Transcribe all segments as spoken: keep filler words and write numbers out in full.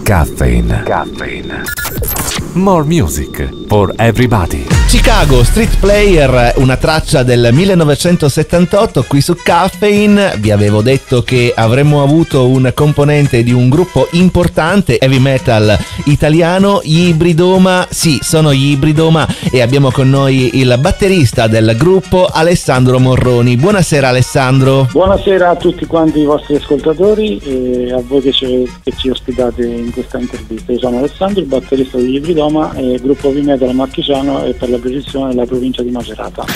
Caffeine. Caffeine. More music for everybody. Chicago Street Player, una traccia del millenovecentosettantotto qui su Caffeine. Vi avevo detto che avremmo avuto un componente di un gruppo importante heavy metal italiano, gli Ibridoma. Sì, sono gli Ibridoma e abbiamo con noi il batterista del gruppo, Alessandro Morroni. Buonasera Alessandro. Buonasera a tutti quanti i vostri ascoltatori e a voi che ci, che ci ospitate in questa intervista. Io sono Alessandro, il batterista degli Ibridoma e gruppo heavy metal marchigiano e per la precisione della provincia di Macerata.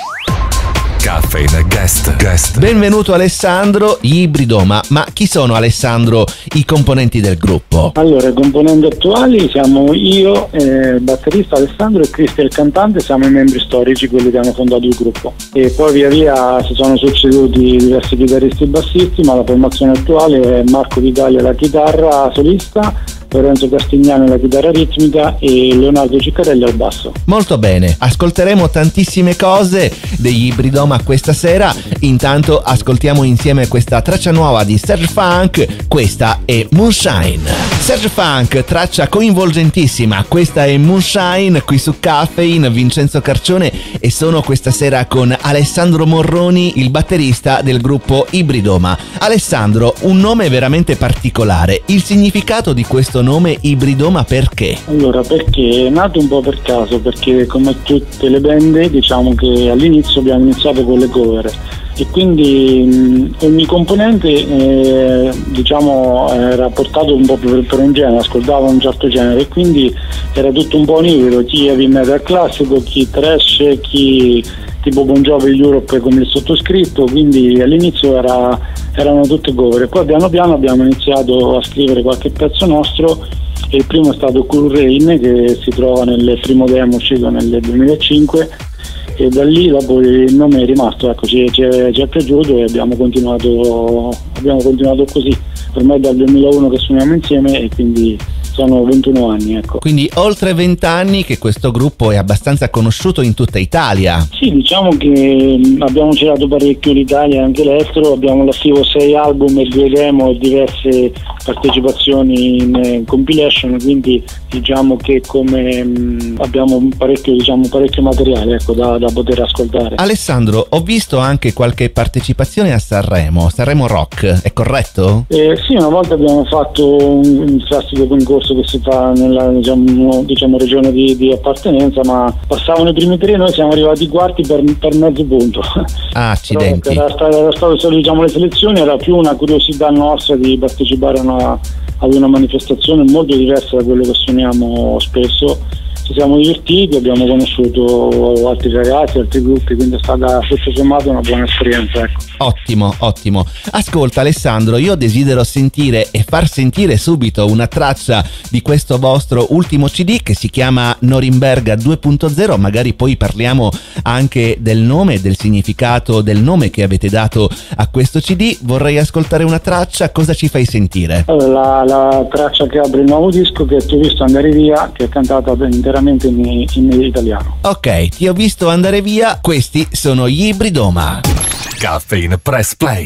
Caffeine guest. guest. Benvenuto Alessandro, gli Ibridoma. Ma chi sono Alessandro i componenti del gruppo? Allora, i componenti attuali siamo io, eh, il batterista Alessandro e Cristian il cantante, siamo i membri storici, quelli che hanno fondato il gruppo. E poi via via si sono succeduti diversi chitarristi e bassisti, ma la formazione attuale è Marco Vitale alla chitarra solista, Lorenzo Castignano alla chitarra ritmica e Leonardo Ciccarelli al basso. Molto bene, ascolteremo tantissime cose degli Ibridoma questa sera. Intanto ascoltiamo insieme questa traccia nuova di Serge Funk. Questa è Moonshine. Serge Funk, traccia coinvolgentissima. Questa è Moonshine qui su Caffeine. Vincenzo Carcione e sono questa sera con Alessandro Morroni, il batterista del gruppo Ibridoma. Alessandro, un nome veramente particolare. Il significato di questo nome Ibridoma perché? Allora, perché è nato un po' per caso, perché come tutte le band diciamo che all'inizio abbiamo iniziato con le cover e quindi mh, ogni componente eh, diciamo era portato un po' per, per un genere, ascoltava un certo genere e quindi era tutto un po' univoco, chi heavy metal classico, chi trash, chi tipo Bon Jovi Europe come il sottoscritto, quindi all'inizio era, erano tutte cover. Poi piano piano abbiamo iniziato a scrivere qualche pezzo nostro e il primo è stato Cool Rain, che si trova nel primo demo uscito nel duemilacinque e da lì dopo il nome è rimasto, ecco, ci, ci, è, ci è piaciuto e abbiamo continuato, abbiamo continuato così. Ormai dal duemilauno che suoniamo insieme e quindi sono ventuno anni, ecco. Quindi oltre venti anni che questo gruppo è abbastanza conosciuto in tutta Italia. Sì, diciamo che abbiamo girato parecchio l'Italia e anche l'estero, abbiamo all'attivo sei album e due demo e diverse partecipazioni in compilation, quindi diciamo che come mh, abbiamo parecchio, diciamo, parecchio materiale, ecco, da, da poter ascoltare. Alessandro, ho visto anche qualche partecipazione a Sanremo, Sanremo Rock, è corretto? Eh, sì, una volta abbiamo fatto un, un classico concorso che si fa nella diciamo, diciamo regione di, di appartenenza, ma passavano i primi tre, noi siamo arrivati quarti per, per mezzo punto. Ah, accidenti. Era stato, era stato solo, diciamo, le selezioni, era più una curiosità nostra di partecipare a una, ad una manifestazione molto diversa da quello che suoniamo spesso. Ci siamo divertiti, abbiamo conosciuto altri ragazzi, altri gruppi, quindi è stata tutto sommato una buona esperienza, ecco. Ottimo, ottimo. Ascolta Alessandro, io desidero sentire e far sentire subito una traccia di questo vostro ultimo C D che si chiama Norimberga due punto zero, magari poi parliamo anche del nome e del significato del nome che avete dato a questo C D. Vorrei ascoltare una traccia, cosa ci fai sentire? Allora, la, la traccia che apre il nuovo disco, che Ti ho visto andare via, che è cantata interamente in, in italiano. Ok, Ti ho visto andare via, questi sono gli Ibridoma. Caffeine Press Play.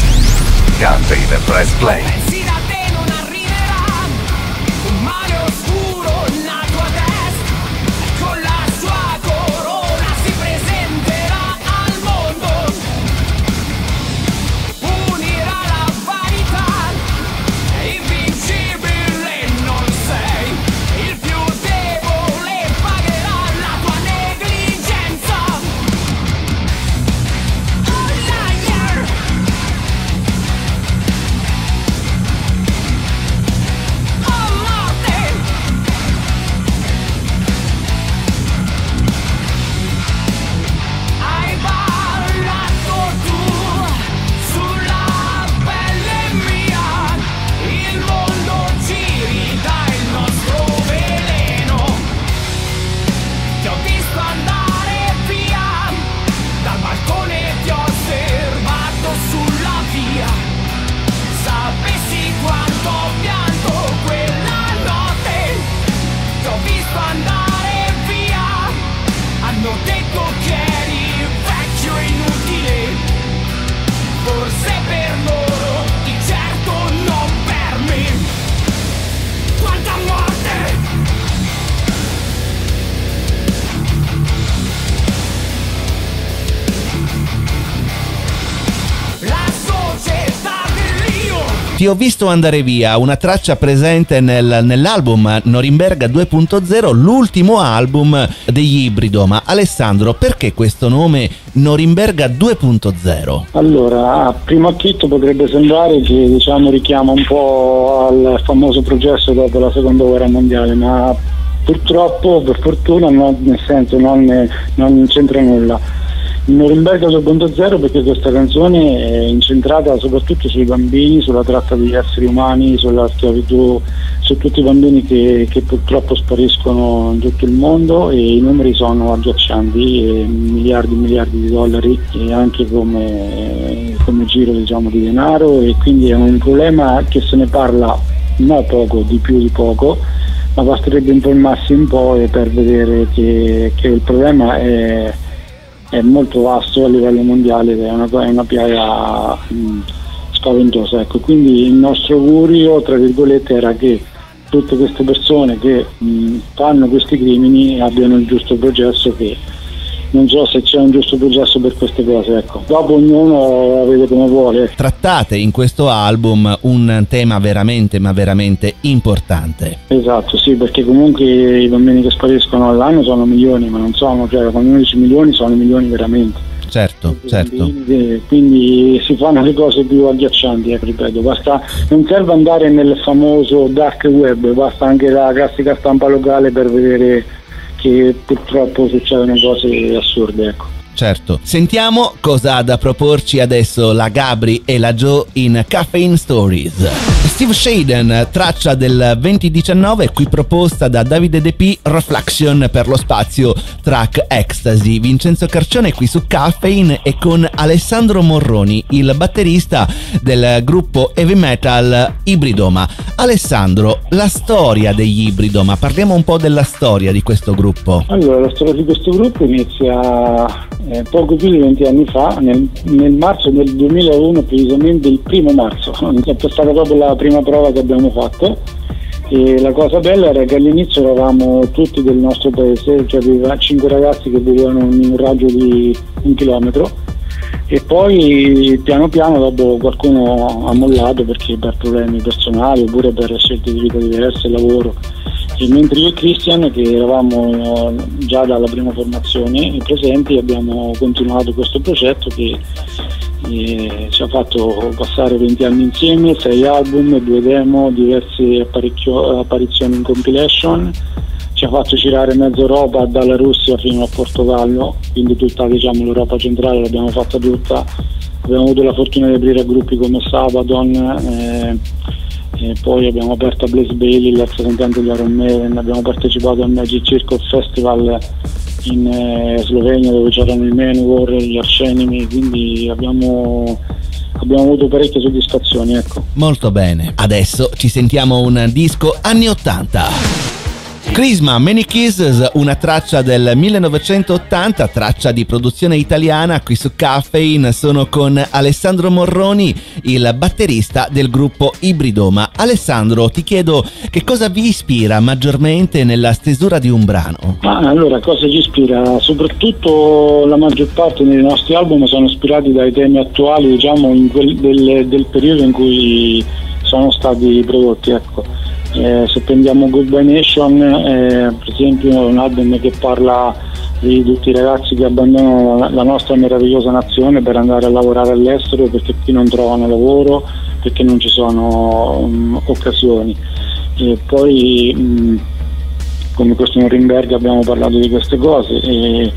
Caffeine Press Play. Ti ho visto andare via, una traccia presente nel, nell'album Norimberga due punto zero, l'ultimo album degli Ibridoma. Alessandro, perché questo nome Norimberga due punto zero? Allora, a primo acchito potrebbe sembrare che, diciamo, richiama un po' al famoso processo dopo la seconda guerra mondiale, ma purtroppo, per fortuna, no, nel senso non, non c'entra nulla. Norimberga due punto zero perché questa canzone è incentrata soprattutto sui bambini, sulla tratta degli esseri umani, sulla schiavitù, su tutti i bambini che, che purtroppo spariscono in tutto il mondo, e i numeri sono agghiaccianti, e miliardi e miliardi di dollari, e anche come, come giro, diciamo, di denaro, e quindi è un problema che se ne parla non poco, di più di poco, ma basterebbe informarsi un po' e per vedere che, che il problema è è molto vasto a livello mondiale, è una, è una piaga mh, spaventosa, ecco. Quindi il nostro augurio, tra virgolette, era che tutte queste persone che mh, fanno questi crimini abbiano il giusto processo, che non so se c'è un giusto processo per queste cose, ecco. Dopo ognuno la vede come vuole. Trattate in questo album un tema veramente ma veramente importante. Esatto, sì, perché comunque i bambini che spariscono all'anno sono milioni, ma non sono, cioè quando dici milioni sono milioni veramente. Certo, certo. Bambini, quindi si fanno le cose più agghiaccianti, eh, ripeto, basta, non serve andare nel famoso dark web, basta anche la classica stampa locale per vedere che purtroppo succedono cose assurde, ecco. Certo. Sentiamo cosa ha da proporci adesso la Gabri e la Joe in Caffeine Stories. Steve Shaden, traccia del duemiladiciannove, qui proposta da Davide De P, Reflection per lo spazio track Ecstasy. Vincenzo Carcione qui su Caffeine e con Alessandro Morroni, il batterista del gruppo heavy metal Ibridoma. Alessandro, la storia degli Ibridoma, parliamo un po' della storia di questo gruppo. Allora, la storia di questo gruppo inizia eh, poco più di venti anni fa, nel, nel marzo del duemilauno, precisamente il primo marzo. È stata proprio la prima prova che abbiamo fatto, e la cosa bella era che all'inizio eravamo tutti del nostro paese, cioè cinque ragazzi che vivevano in un raggio di un chilometro, e poi piano piano dopo qualcuno ha mollato perché per problemi personali oppure per scelte di vita diverse, lavoro. E mentre io e Christian, che eravamo già dalla prima formazione presenti, abbiamo continuato questo progetto che eh, ci ha fatto passare venti anni insieme, sei album, due demo, diverse apparizioni in compilation, ci ha fatto girare mezza Europa, dalla Russia fino a Portogallo, quindi tutta, diciamo, l'Europa centrale l'abbiamo fatta tutta. Abbiamo avuto la fortuna di aprire gruppi come Sabaton, eh, e poi abbiamo aperto a Blaze Bailey, l'ex cantante di Iron Maiden, abbiamo partecipato al Magic Circle Festival in eh, Slovenia, dove c'erano i Manowar, gli Arch Enemy, quindi abbiamo, abbiamo avuto parecchie soddisfazioni, ecco. Molto bene, adesso ci sentiamo un disco anni ottanta. Crisma, Many Kisses, una traccia del millenovecentottanta, traccia di produzione italiana. Qui su Caffeine sono con Alessandro Morroni, il batterista del gruppo Ibridoma. Alessandro, ti chiedo che cosa vi ispira maggiormente nella stesura di un brano? Ma allora, cosa ci ispira? Soprattutto la maggior parte dei nostri album sono ispirati dai temi attuali, diciamo, in quel, del, del periodo in cui sono stati prodotti, ecco. Eh, se prendiamo Goodbye Nation, eh, per esempio, è un album che parla di tutti i ragazzi che abbandonano la nostra meravigliosa nazione per andare a lavorare all'estero perché qui non trovano lavoro, perché non ci sono um, occasioni. E poi um, come questo Norimberga abbiamo parlato di queste cose, e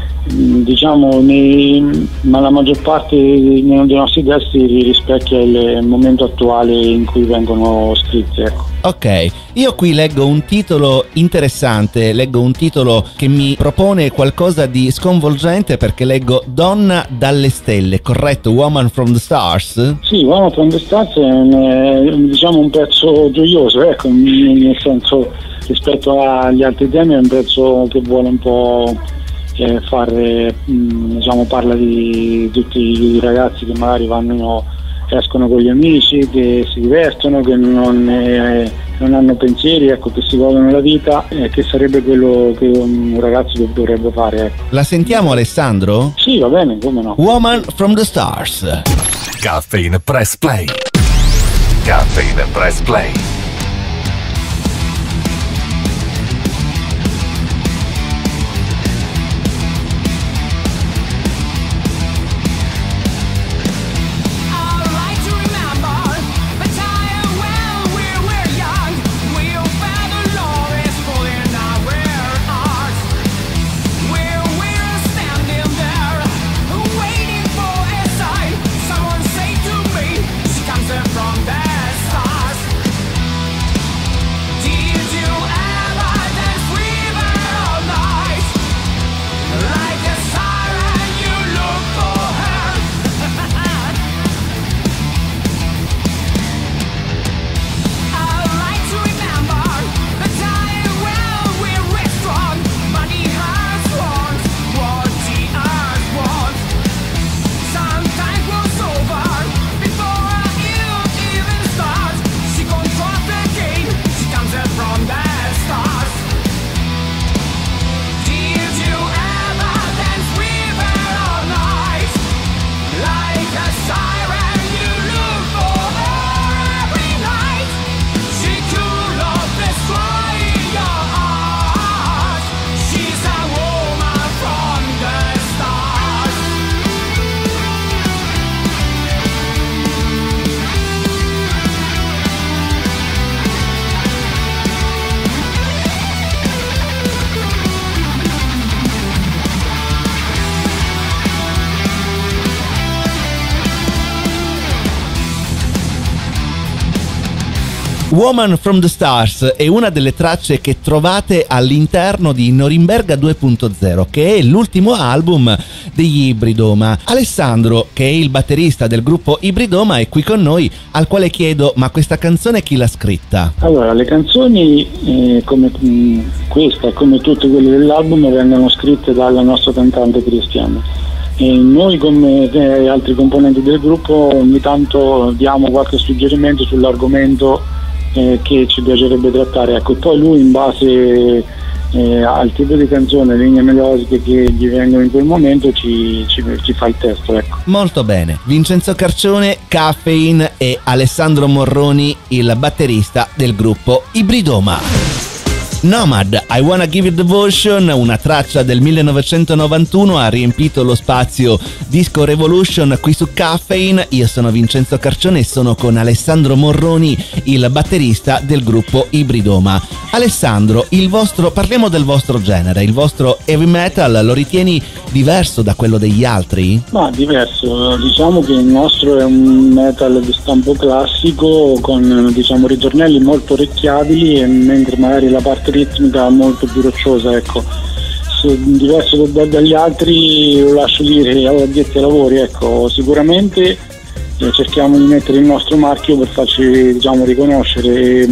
diciamo nei, ma la maggior parte dei nostri testi rispecchia il momento attuale in cui vengono scritti, ecco. Ok, io qui leggo un titolo interessante, leggo un titolo che mi propone qualcosa di sconvolgente, perché leggo Donna dalle stelle, corretto? Woman from the Stars? Sì, Woman from the Stars è un, diciamo, un pezzo gioioso, ecco, nel senso, rispetto agli altri temi è un pezzo che vuole un po' eh, fare, diciamo, parla di tutti i ragazzi che magari vanno, escono con gli amici, che si divertono, che non, eh, non hanno pensieri, ecco, che si godono la vita, eh, che sarebbe quello che un ragazzo dovrebbe fare, ecco. La sentiamo, Alessandro? Sì, va bene, come no. Woman from the Stars. Caffeine Press Play. Caffeine Press Play. Woman from the Stars è una delle tracce che trovate all'interno di Norimberga due punto zero, che è l'ultimo album degli Ibridoma. Alessandro, che è il batterista del gruppo Ibridoma, è qui con noi, al quale chiedo: ma questa canzone chi l'ha scritta? Allora, le canzoni eh, come mh, questa e come tutte quelle dell'album vengono scritte dalla nostra cantante Cristiana. E noi, come eh, altri componenti del gruppo, ogni tanto diamo qualche suggerimento sull'argomento Eh, che ci piacerebbe trattare, ecco. Poi lui, in base eh, al tipo di canzone, linee melodiche che gli vengono in quel momento, ci, ci, ci fa il testo, ecco. Molto bene. Vincenzo Carcione, Caffeine, e Alessandro Morroni, il batterista del gruppo Ibridoma. Nomad, I Wanna Give You Devotion, una traccia del millenovecentonovantuno, ha riempito lo spazio Disco Revolution qui su Caffeine. Io sono Vincenzo Carcione e sono con Alessandro Morroni, il batterista del gruppo Ibridoma. Alessandro, il vostro, parliamo del vostro genere, il vostro heavy metal lo ritieni diverso da quello degli altri? Ma diverso, diciamo che il nostro è un metal di stampo classico con, diciamo, ritornelli molto orecchiabili, e mentre magari la parte ritmica molto più rocciosa, ecco. Se diverso da, dagli altri lo lascio dire agli addetti ai lavori, ecco. Sicuramente eh, cerchiamo di mettere il nostro marchio per farci, diciamo, riconoscere.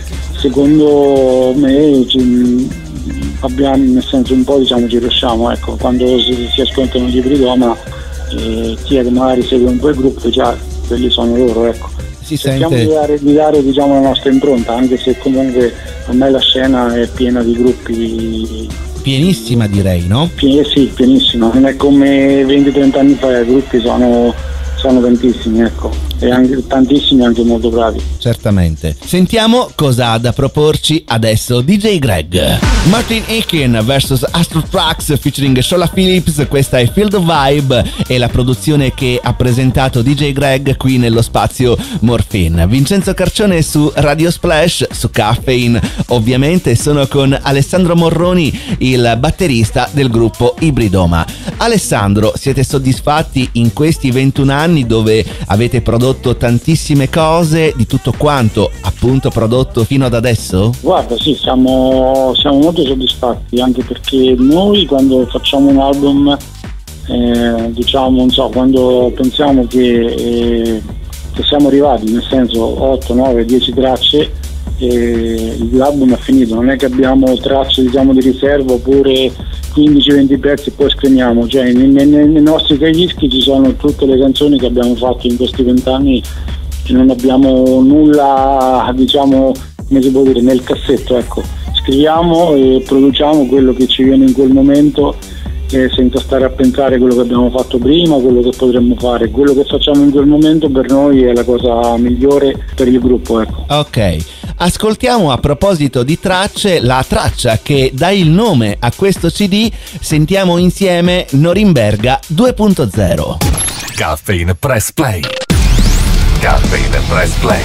Secondo me ci, abbiamo, nel senso, un po', diciamo, ci riusciamo, ecco. Quando si, si ascoltano gli Ibridoma, eh, chi è che magari segue un po' il gruppo, già quelli sono loro, ecco. Si cerchiamo sente... di dare, di dare diciamo, la nostra impronta, anche se comunque ormai la scena è piena di gruppi. Pienissima, direi, no? Pien- sì, pienissima, non è come venti trenta anni fa, i gruppi sono, sono tantissimi, ecco, e anche tantissimi, anche molto bravi. Certamente. Sentiamo cosa ha da proporci adesso D J Greg. Martin Aiken versus Astro Tracks featuring Shola Phillips, questa è Feel the Vibe, e la produzione che ha presentato D J Greg qui nello spazio Morphine. Vincenzo Carcione su Radio Splash, su Caffeine, ovviamente sono con Alessandro Morroni, il batterista del gruppo Ibridoma. Alessandro, siete soddisfatti in questi ventuno anni dove avete prodotto tantissime cose, di tutto quanto appunto prodotto fino ad adesso? Guarda, sì, siamo, siamo molto soddisfatti, anche perché noi, quando facciamo un album, eh, diciamo, non so, quando pensiamo che, eh, che siamo arrivati, nel senso otto, nove, dieci tracce, eh, l'album è finito, non è che abbiamo tracce, diciamo, di riserva oppure quindici venti pezzi e poi scriviamo, cioè nei, nei, nei nostri tre dischi ci sono tutte le canzoni che abbiamo fatto in questi vent'anni, e non abbiamo nulla, diciamo, come si può dire, nel cassetto, ecco. Scriviamo e produciamo quello che ci viene in quel momento, eh, senza stare a pensare quello che abbiamo fatto prima, quello che potremmo fare. Quello che facciamo in quel momento per noi è la cosa migliore per il gruppo, ecco. Ok, ascoltiamo a proposito di tracce la traccia che dà il nome a questo C D. Sentiamo insieme Norimberga due punto zero. Caffeine Press Play. Caffeine Press Play.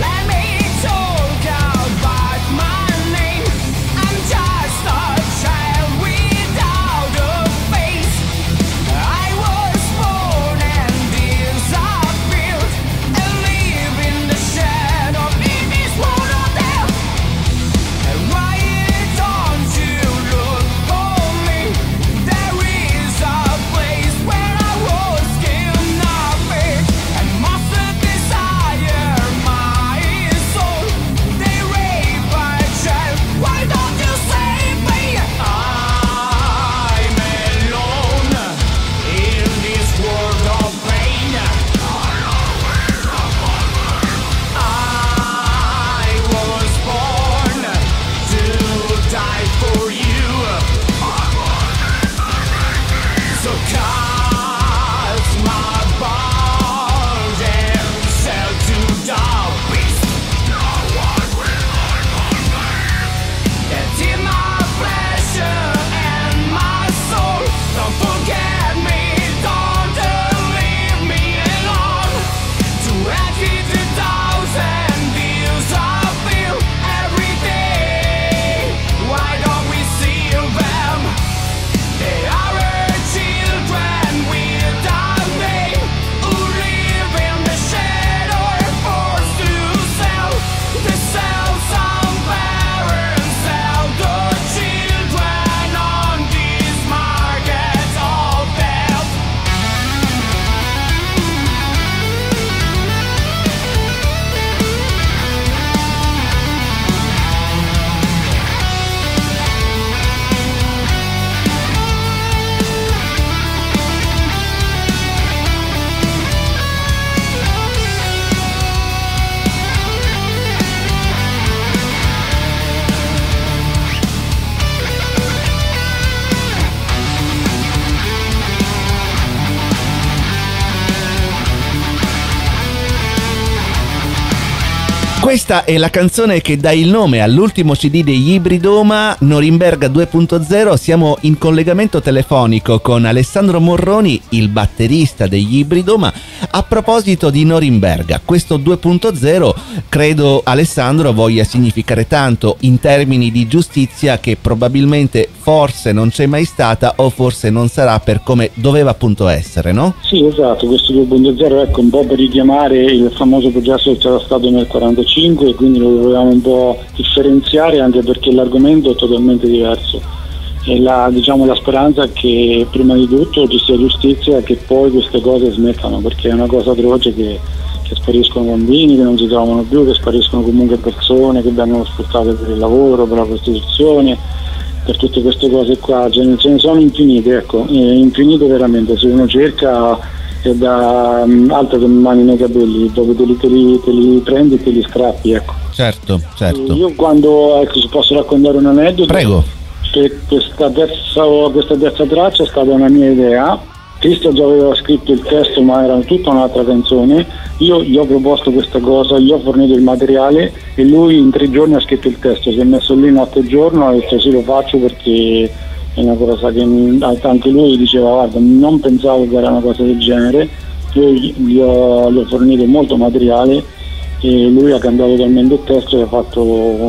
Questa è la canzone che dà il nome all'ultimo C D degli Ibridoma, Norimberga due punto zero. Siamo in collegamento telefonico con Alessandro Morroni, il batterista degli Ibridoma. A proposito di Norimberga, questo due punto zero credo, Alessandro, voglia significare tanto in termini di giustizia che probabilmente forse non c'è mai stata o forse non sarà per come doveva appunto essere, no? Sì, esatto, questo due punto zero, ecco, un po' per richiamare il famoso processo che c'era stato nel quarantacinque, e quindi lo dovevamo un po' differenziare, anche perché l'argomento è totalmente diverso. E la, diciamo, la speranza è che prima di tutto ci sia giustizia e che poi queste cose smettano, perché è una cosa atroce che, che spariscono bambini, che non si trovano più, che spariscono comunque persone, che vengono sfruttate per il lavoro, per la prostituzione, per tutte queste cose qua. Ce ne, ce ne sono infinite, ecco, infinite veramente. Se uno cerca è da um, altro che mani nei capelli, dove te li, te, li, te li prendi e te li strappi, ecco. Certo, certo. Io quando, ecco, se posso raccontare un aneddoto. Prego. Questa terza, questa terza traccia è stata una mia idea. Cristo già aveva scritto il testo, ma era tutta un'altra canzone. Io gli ho proposto questa cosa, gli ho fornito il materiale e lui in tre giorni ha scritto il testo. Si è messo lì notte e giorno, ha detto sì, lo faccio perché è una cosa che anche lui diceva guarda, non pensavo che era una cosa del genere. Io gli ho, gli ho fornito molto materiale e lui ha cambiato totalmente il testo e ha fatto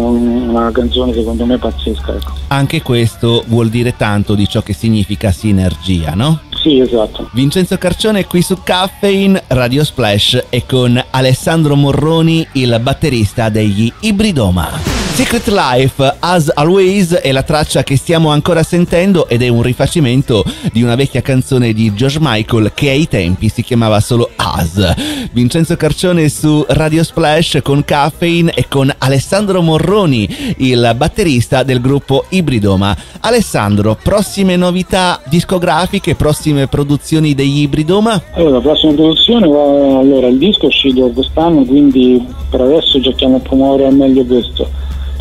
una canzone secondo me pazzesca, ecco. Anche questo vuol dire tanto di ciò che significa sinergia, no? Sì, esatto. Vincenzo Carcione qui su Caffeine Radio Splash e con Alessandro Morroni, il batterista degli Ibridoma. Secret Life, As Always, è la traccia che stiamo ancora sentendo ed è un rifacimento di una vecchia canzone di George Michael che ai tempi si chiamava solo As. Vincenzo Carcione su Radio Splash con Caffeine e con Alessandro Morroni, il batterista del gruppo Ibridoma. Alessandro, prossime novità discografiche, prossime produzioni degli Ibridoma? Allora, la prossima produzione, allora il disco è uscito quest'anno, quindi per adesso cerchiamo di promuovere al meglio questo.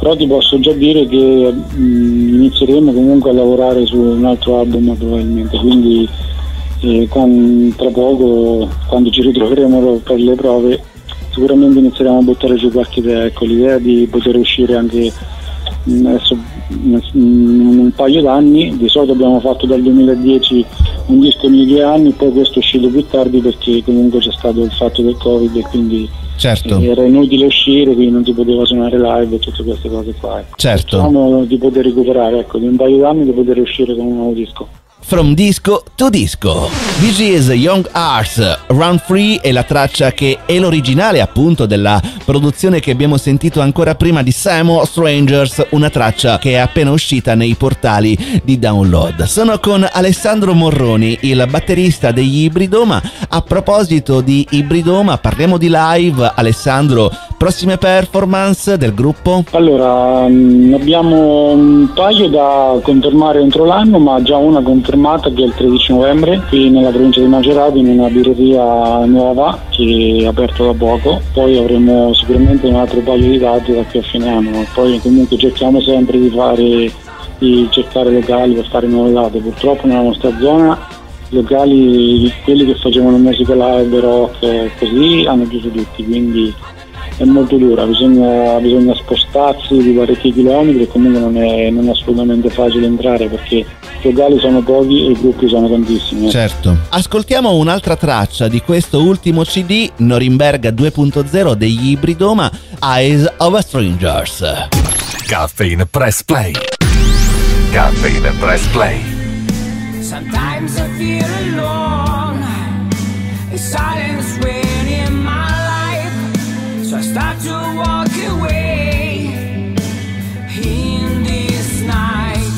però ti posso già dire che mh, inizieremo comunque a lavorare su un altro album probabilmente, quindi eh, quando, tra poco, quando ci ritroveremo per le prove, sicuramente inizieremo a buttare giù qualche idea. Ecco, l'idea di poter uscire anche mh, adesso mh, un paio d'anni, di solito abbiamo fatto dal duemiladieci un disco ogni due anni, poi questo è uscito più tardi perché comunque c'è stato il fatto del Covid e quindi certo. era inutile uscire, quindi non si poteva suonare live e tutte queste cose qua. Certo. Diciamo di poter recuperare, ecco, di un paio d'anni di poter uscire con un nuovo disco. From Disco to Disco. This is Young Hearts, Run Free è la traccia che è l'originale appunto della produzione che abbiamo sentito ancora prima di Samo Strangers, una traccia che è appena uscita nei portali di download. Sono con Alessandro Morroni, il batterista degli Ibridoma. A proposito di Ibridoma, parliamo di live. Alessandro, prossime performance del gruppo? Allora, mh, abbiamo un paio da confermare entro l'anno, ma già una confermata che è il tredici novembre qui nella provincia di Macerata in una birreria nuova che è aperta da poco. Poi avremo sicuramente un altro paio di date da qui a fine anno. Poi comunque cerchiamo sempre di fare di cercare locali per fare nuove date. Purtroppo nella nostra zona locali, quelli che facevano musica live, rock e così, hanno chiuso tutti, quindi è molto dura, bisogna, bisogna spostarsi di parecchi chilometri e comunque non è, non è assolutamente facile entrare perché i locali sono pochi e i gruppi sono tantissimi. Certo. Ascoltiamo un'altra traccia di questo ultimo C D, Norimberga due punto zero degli Ibridoma, Eyes of a Strangers. Caffeine Press Play. Caffeine Press Play. Sometimes I feel alone, a silence weighing in my life, so I start to walk away in this night.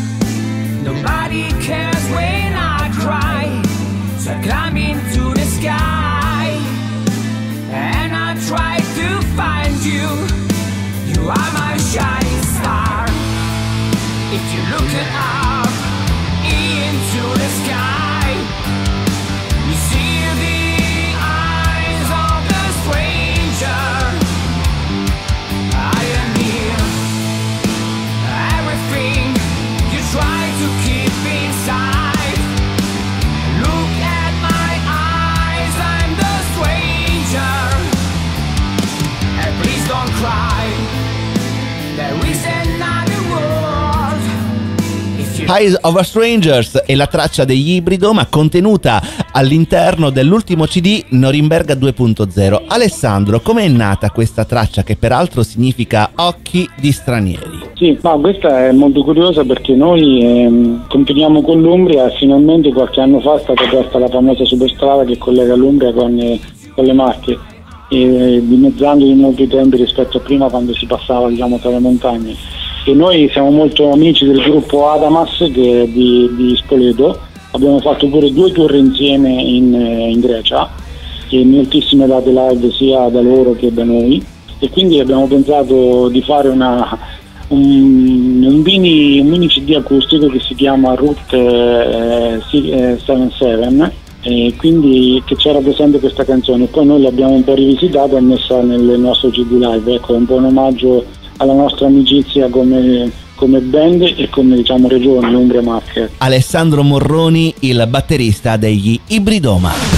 Nobody cares when I cry, so I climb into the sky and I try to find you. You are my shining star. If you're looking up into the sky, you see the eyes of the stranger. I am here. Everything you try to keep inside. Look at my eyes, I'm the stranger. And please don't cry. There is another world. Eyes of a Strangers è la traccia degli Ibridoma contenuta all'interno dell'ultimo C D Norimberga due punto zero. Alessandro, com'è nata questa traccia che peraltro significa occhi di stranieri? Sì, ma questa è molto curiosa perché noi ehm, confiniamo con l'Umbria e finalmente qualche anno fa è stata aperta la famosa superstrada che collega l'Umbria con, eh, con le Marche, e, dimezzando di molti tempi rispetto a prima quando si passava, diciamo, tra le montagne. E noi siamo molto amici del gruppo Adamas che è di, di Spoleto. Abbiamo fatto pure due tour insieme in, in Grecia e moltissime date live sia da loro che da noi, e quindi abbiamo pensato di fare una, un, un, mini, un mini C D acustico che si chiama Route eh, settantasette, e quindi che c'era presente questa canzone. Poi noi l'abbiamo un po' rivisitata e messa nel nostro C D live. Ecco, è un po' un omaggio alla nostra amicizia come, come band e come, diciamo, regione Umbria Marche. Alessandro Morroni, il batterista degli Ibridoma.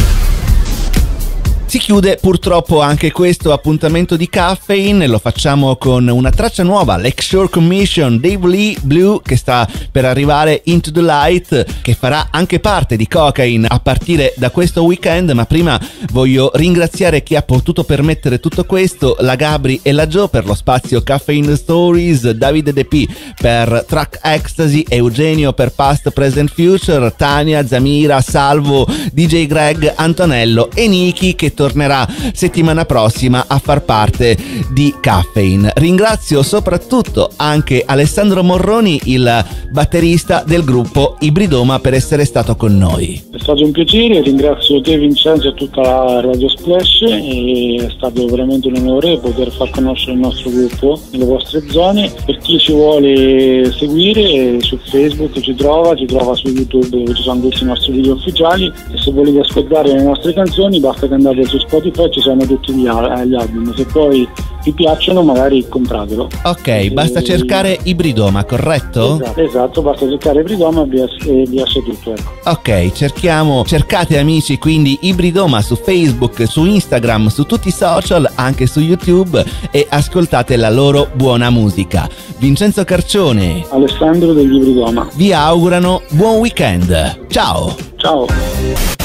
Si chiude purtroppo anche questo appuntamento di Caffeine, lo facciamo con una traccia nuova, Lakeshore Commission, Dave Lee, Blue, che sta per arrivare, Into the Light, che farà anche parte di Cocaine a partire da questo weekend. Ma prima voglio ringraziare chi ha potuto permettere tutto questo, la Gabri e la Gio per lo spazio Caffeine Stories, Davide De P per Track Ecstasy, Eugenio per Past, Present, Future, Tania, Zamira, Salvo, D J Greg, Antonello e Niki che tornerà settimana prossima a far parte di Caffeine. Ringrazio soprattutto anche Alessandro Morroni, il batterista del gruppo Ibridoma, per essere stato con noi. È stato un piacere, ringrazio te Vincenzo e tutta la Radio Splash, e è stato veramente un onore poter far conoscere il nostro gruppo nelle vostre zone. Per chi ci vuole seguire su Facebook ci trova, ci trova su YouTube dove ci sono tutti i nostri video ufficiali, e se volete ascoltare le nostre canzoni basta che andate su Spotify ci sono tutti gli, al- gli album, se poi vi piacciono magari compratelo. Ok, basta E- cercare Ibridoma, corretto? Esatto, esatto, basta cercare Ibridoma e vi es- e vi esce tutto, ecco. Ok, cerchiamo, cercate amici quindi Ibridoma su Facebook, su Instagram, su tutti i social, anche su YouTube, e ascoltate la loro buona musica. Vincenzo Carcione Alessandro degli Ibridoma. vi augurano buon weekend. Ciao! Ciao.